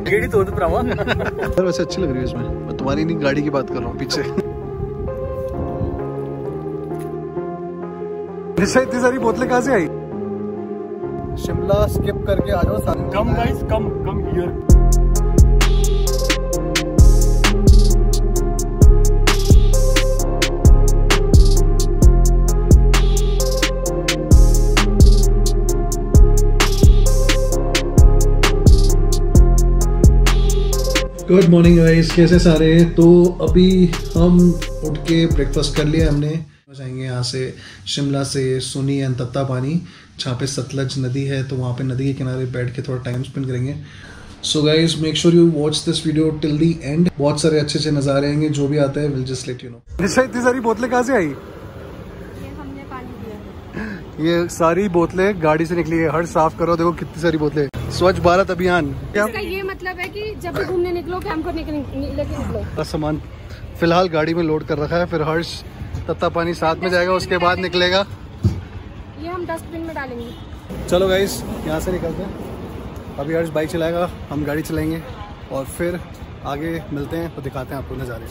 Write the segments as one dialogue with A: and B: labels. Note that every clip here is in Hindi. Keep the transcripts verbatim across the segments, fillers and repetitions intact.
A: गेड़ी तो भरावा
B: यार वैसे अच्छी लग रही है इसमें। मैं तुम्हारी नहीं गाड़ी की बात कर रहा हूँ पीछे। इतनी सारी बोतलें कहाँ से आई? शिमला स्किप करके आ जाओ।
A: Come guys, come come here.
B: Good morning guys, कैसे सारे? तो अभी हम उठ के ब्रेकफास्ट कर लिया हमने। जाएंगे यहाँ से शिमला से सुनी एंड तत्ता पानी, जहाँ पे सतलज नदी है, तो वहाँ पे नदी के किनारे बैठ के थोड़ा टाइम स्पेंड करेंगे। So guys make sure you watch this video till the end. बहुत सारे अच्छे अच्छे नज़ारे आएंगे, जो भी आता है will just let you know. इतनी सारी बोतलें कहाँ से आई?
C: ये हमने पानी दिया।
B: ये सारी बोतलें गाड़ी से निकली है। हर साफ करो, देखो कितनी सारी बोतलें। स्वच्छ भारत अभियान।
C: इसका ये मतलब है कि जब भी घूमने निकलो कैंप करने लेके निकलो।
B: सामान फिलहाल गाड़ी में लोड कर रखा है, फिर हर्ष तत्ता पानी साथ में जाएगा, उसके बाद निकलेगा।
C: ये हम डस्टबिन में डालेंगे।
B: चलो गाइस यहाँ से निकलते हैं। अभी हर्ष बाइक चलाएगा, हम गाड़ी चलाएंगे और फिर आगे मिलते हैं, तो दिखाते हैं आपको नज़ारे।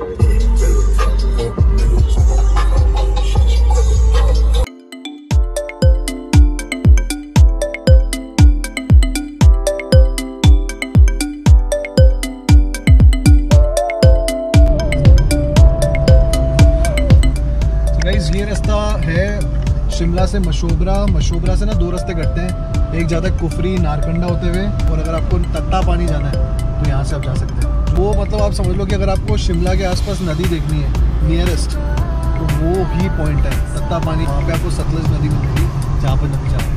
B: ये रास्ता है शिमला से मशोबरा। मशोबरा से ना दो रास्ते कटते हैं, एक जाता है कुफरी नारकंडा होते हुए, और अगर आपको तत्ता पानी जाना है तो यहाँ से आप जा सकते हैं। वो मतलब आप समझ लो कि अगर आपको शिमला के आसपास नदी देखनी है नियरेस्ट, तो वो ही पॉइंट है तत्ता पानी। वहाँ पे आपको सतलज नदी मिलेगी, जहाँ पर नदी जा रही है।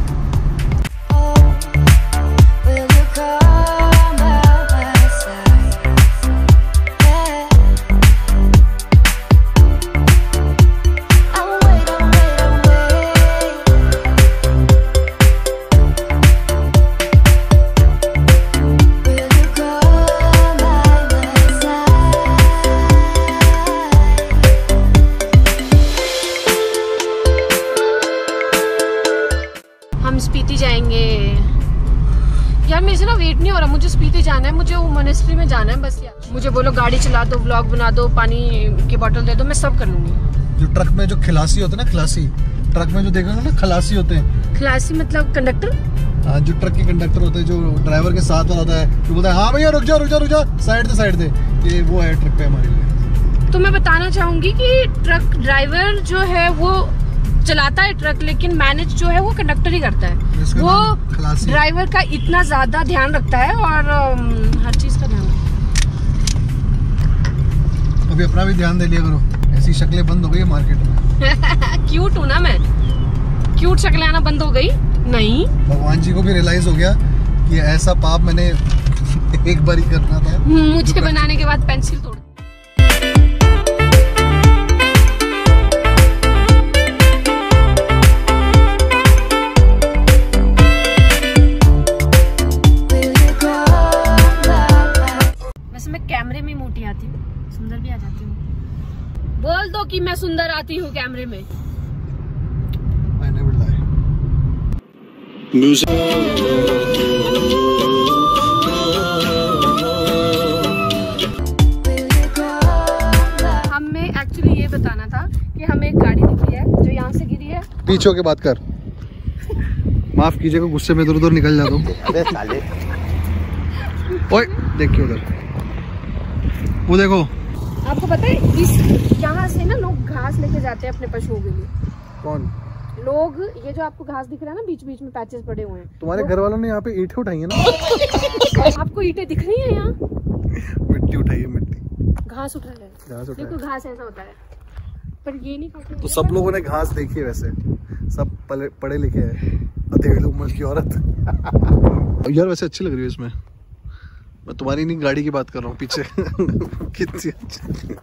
C: स्पीति जाएंगे यार। मेरे से ना वेट नहीं हो रहा, मुझे स्पीति जाना है, मुझे वो मोनेस्ट्री में जाना है बस यार। मुझे बोलो गाड़ी चला दो, व्लॉग बना दो, पानी की बोतल दे दो, मैं सब कर लूंगी।
B: जो ट्रक में जो खलासी होते हैं ना, खलासी ट्रक में जो देखोगे ना, खलासी होते हैं।
C: खलासी मतलब कंडक्टर?
B: हाँ, जो ट्रक के कंडक्टर होते हैं, जो ड्राइवर के साथ वाला होता है, जो बोलता है हाँ भैया रुक जा रुक जा रुक जा, साइड दे साइड दे। ये वो है ट्रक पे हमारे लिए।
C: तो मैं बताना चाहूंगी कि ट्रक ड्राइवर जो है वो चलाता है ट्रक, लेकिन मैनेज जो है वो कंडक्टर ही करता है। वो ड्राइवर का इतना ज्यादा ध्यान रखता है और हर चीज का ध्यान रखता है।
B: अभी अपना भी ध्यान दे लिया करो, ऐसी शक्लें बंद हो गई है मार्केट में।
C: क्यूट हूँ ना मैं, क्यूट शक्लें आना बंद हो गई नहीं।
B: भगवान जी को भी रियलाइज हो गया कि ऐसा पाप मैंने एक बार ही करना था।
C: मुझे बनाने के बाद पेंसिल तोड़। कैमरे में मोटी आती हूँ, सुंदर भी आ जाती हूँ। बोल दो कि मैं सुंदर आती हूँ कैमरे में।
B: I never lie.
C: हमें एक्चुअली ये बताना था कि हमें एक गाड़ी दिखी है जो यहाँ से गिरी है।
B: पीछे होके बात कर। माफ कीजिएगा, गुस्से में इधर उधर निकल जाता हूँ। अबे साले। ओए देखिए उधर, वो देखो।
C: आपको पता है इस यहाँ से ना लोग घास लेके जाते हैं अपने पशुओं के लिए।
B: कौन
C: लोग? ये जो आपको घास दिख रहा है ना, बीच बीच में पैचेस पड़े हुए हैं।
B: तुम्हारे घर वालों ने यहाँ पे ईंटें उठाई है ना?
C: आपको ईंटें दिख रही है यहाँ?
B: मिट्टी उठाई है, मिट्टी।
C: घास उठा है,
B: घास उठा
C: देखो घास ऐसा होता है, पर ये नहीं खाते।
B: तो सब लोगों ने घास देखी है, वैसे सब पढ़े लिखे हैं, अधेड़ उम्र की औरत। यार वैसे अच्छी लग रही है इसमें। मैं तुम्हारी नहीं गाड़ी की बात कर रहा हूँ पीछे। कितनी अच्छी।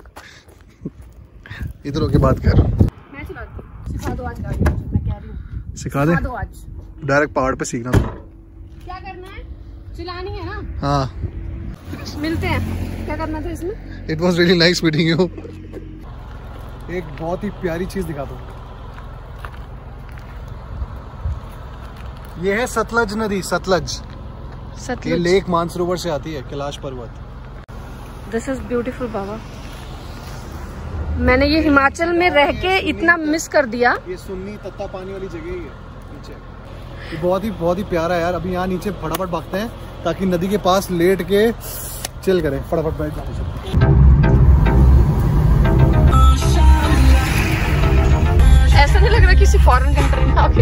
B: इधर होके बात कर।
C: मैं चलाती हूँ, सिखा दो आज गाड़ी, मैं कह रही हूँ।
B: सिखा दे
C: दो आज।
B: डायरेक्ट पहाड़ पे सीखना तो।
C: क्या करना है? चलानी है ना?
B: हाँ।
C: मिलते हैं। क्या करना था इसमें?
B: It was really nice meeting you. एक बहुत ही प्यारी चीज दिखा दो। ये है सतलज नदी, सतलज। ये लेक मानसरोवर से आती है, कैलाश पर्वत।
C: दिस इज ब्यूटीफुल बाबा। मैंने ये हिमाचल में रह के इतना मिस कर दिया।
B: ये सुन्नी तत्ता पानी वाली जगह ही है नीचे। ये बहुत ही बहुत ही प्यारा है यार। अभी यहाँ नीचे फटाफट भागते हैं ताकि नदी के पास लेट के चिल करें। फटाफट बैठ जाते हैं।
C: ऐसा नहीं लग रहा किसी फॉरेन कंट्री में आ गए।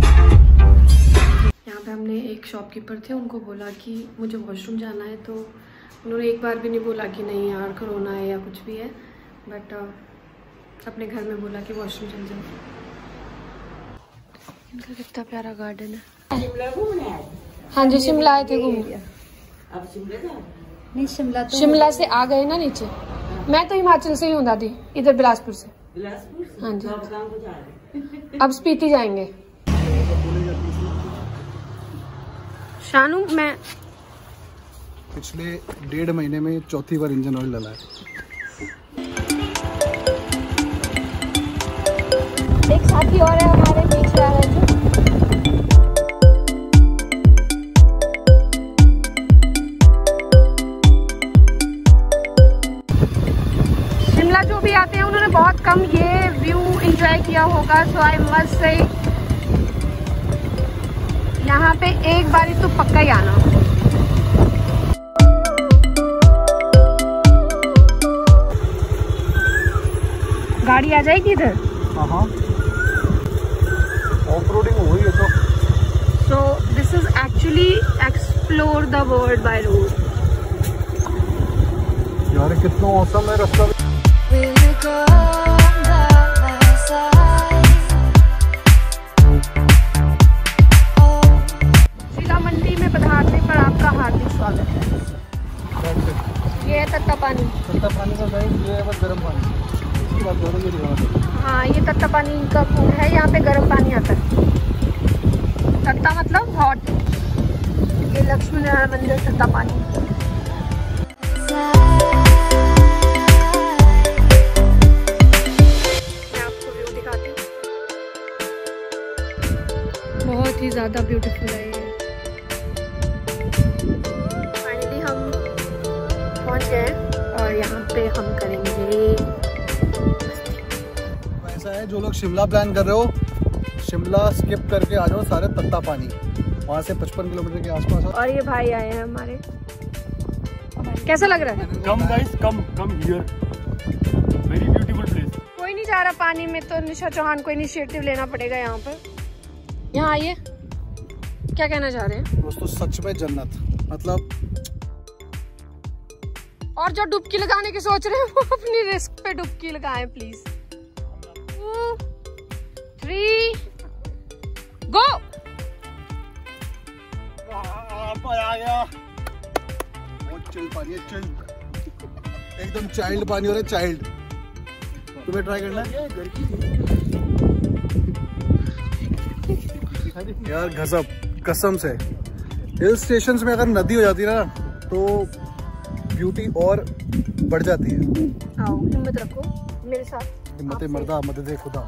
C: यहाँ पे हमने एक शॉपकीपर थे, उनको बोला कि मुझे वॉशरूम जाना है, तो उन्होंने एक बार भी नहीं बोला कि नहीं यार कोरोना है या कुछ भी है, बट uh, अपने घर में बोला कि वॉशरूम चल जाओ। इनका कितना प्यारा गार्डन है। हाँ जी शिमला आए थे घूमने।
D: अब शिमला नहीं, शिमला तो
C: शिमला से आ गए ना नीचे। मैं तो हिमाचल से ही हूँ दादी, इधर बिलासपुर से।
D: बिलासपुर से?
C: हाँ जी।
D: तो अब कहाँ को जा रहे?
C: अब स्पीति जाएंगे। शानू मैं
B: पिछले डेढ़ महीने में चौथी बार इंजन ऑयल डाला है।
C: एक साथी और है हमारे पीछे आ रहे थे। शिमला जो भी आते हैं उन्होंने बहुत कम ये व्यू एंजॉय किया होगा। सो आई मस्ट से यहाँ पे एक बारी तो पक्का ही आना। गाड़ी आ जाएगी इधर।
B: हाँ ऑफ रोडिंग हो रही है तो।
C: So this is actually explore the world by road.
B: यार कितना औसम है रास्ता। जिला मंडी में पधारने पर आपका हार्दिक स्वागत है। ये है तत्ता पानी। तत्ता पानी का गाइस ये है बस गर्म पानी। इसकी बात करो ये दिखा दो। हाँ ये तत्ता पानी का कुंड है, यहाँ पे गर्म पानी आता है। तत्ता मतलब हॉट। ये लक्ष्मी नारायण मंदिर तत्ता पानी। मैं आपको व्यू दिखाती हूँ, बहुत ही ज्यादा ब्यूटीफुल है ये। फाइनली हम पहुंच गए और यहाँ पे हम करेंगे। ऐसा है जो लोग शिमला प्लान कर रहे हो, शिमला स्किप करके आ जाओ सारे तत्ता पानी, वहाँ से पचपन किलोमीटर के आसपास। और ये भाई आए हैं हमारे। कैसा लग रहा है?
A: Come guys, come come here, very beautiful place.
C: कोई नहीं जा रहा पानी में, तो निशा चौहान को इनिशिएटिव लेना पड़ेगा यहाँ पर। यहाँ आइए, क्या कहना चाह रहे हैं?
B: दोस्तों सच में जन्नत, मतलब।
C: और जो डुबकी लगाने की सोच रहे हैं वो अपनी रिस्क पे डुबकी लगाएं प्लीज। Two three go.
B: आ गया। बहुत चिल पानी है, चिल, एकदम चाइल्ड पानी हो रहा है, चाइल्ड। तुम्हें ट्राई करना है यार? गजब, कसम से। हिल स्टेशंस में अगर नदी हो जाती है ना तो ब्यूटी और बढ़ जाती है।
C: आओ हिम्मत रखो मेरे साथ।
B: हिम्मत मर्दा मदद खुदा।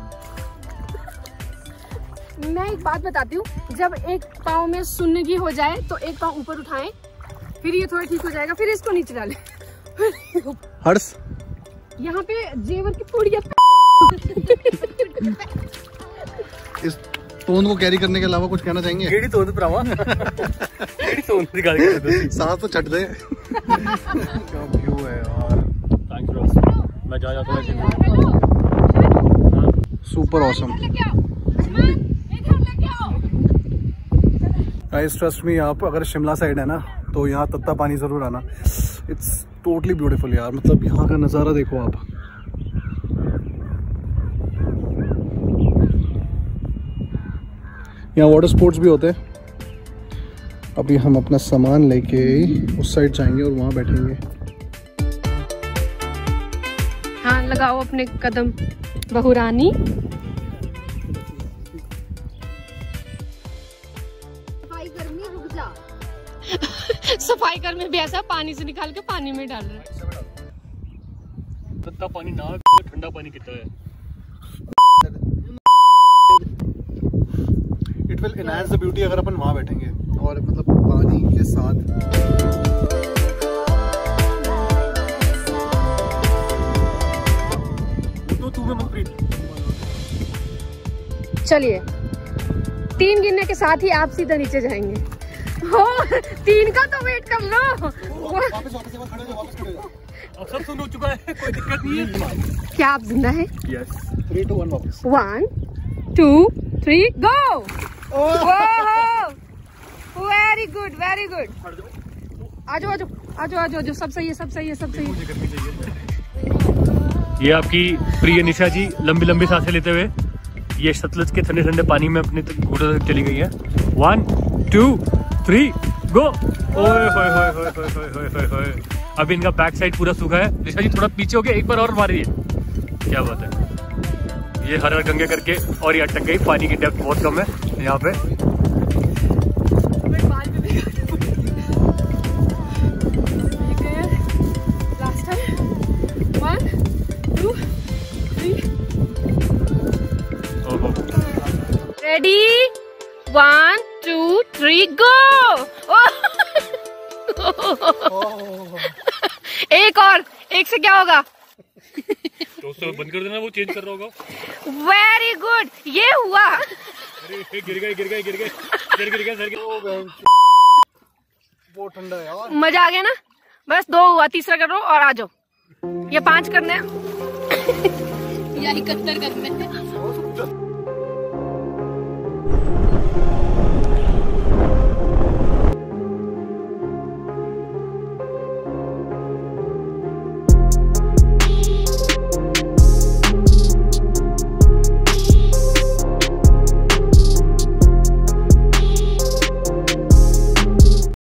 C: मैं एक बात बताती हूँ, जब एक पाँव में सुन्नगी हो जाए तो एक पाँव ऊपर उठाएं, फिर ये थोड़ा ठीक हो जाएगा, फिर इसको नीचे डालें।
B: हर्ष
C: यहाँ पे जेवर की पूड़ियाँ।
B: इस टोन को कैरी करने के अलावा कुछ कहना चाहेंगे?
A: केड़ी टोन भरावा, केड़ी टोन दी गाड़ी कर दो।
B: साथ तो छट दे। क्या व्यू है यार।
A: Thank you. मैं जा जाता हूँ।
B: Super awesome. Guys trust me, आप अगर शिमला साइड है ना तो यहाँ तत्ता पानी जरूर आना। इट्स टोटली ब्यूटीफुल यार, मतलब यहाँ का नज़ारा देखो आप। यहाँ वाटर स्पोर्ट्स भी होते हैं। अभी हम अपना सामान लेके उस साइड जाएंगे और वहाँ बैठेंगे।
C: हाँ लगाओ अपने कदम बहुरानी। सफाई कर्मी भी ऐसा पानी से निकाल के पानी में डाल रहे हैं।
A: तत्ता पानी ना, ठंडा पानी कितना है।
B: It will enhance the beauty अगर अपन वहाँ बैठेंगे और मतलब पानी के साथ
C: चलिए, तीन गिनने के साथ ही आप सीधा नीचे जाएंगे। हो, तीन का तो वेट कर लो।
B: वापस वापस खड़े हो, वापस खड़े हो।
A: अब सब सुन हो चुका है, कोई दिक्कत नहीं है।
C: क्या आप जिंदा है?
A: यस।
B: थ्री टू वन वापस।
C: One two three go. Very good very good. आजो आजो आजो आजो आजो, सब सही है सब सही है सब सही है।
A: ये आपकी प्रिय निशा जी लंबी लंबी सांसें लेते हुए ये सतलज के ठंडे ठंडे पानी में अपने घोड़े तक चली गई है। One two three go. ओए होए होए होए होए होए होए होए होए। अभी इनका बैक साइड पूरा सूखा है। निशा जी थोड़ा पीछे हो गया, एक बार और मारिए। क्या बात है। ये हर हर गंगे करके और ये अटक गई। पानी की डेप्थ बहुत कम है यहाँ पे।
C: Ready, one two three go. एक और, एक से क्या होगा?
A: तो उसको बंद कर देना, वो चेंज कर रहा होगा।
C: वेरी गुड, ये हुआ।
A: अरे गिर गए गिर गए गिर गए गिर गिर गए सर के।
B: बहुत ठंडा है यार।
C: मजा आ गया ना? बस दो हुआ, तीसरा करो और आ जाओ। ये पांच करने हैं या इकहत्तर करने हैं।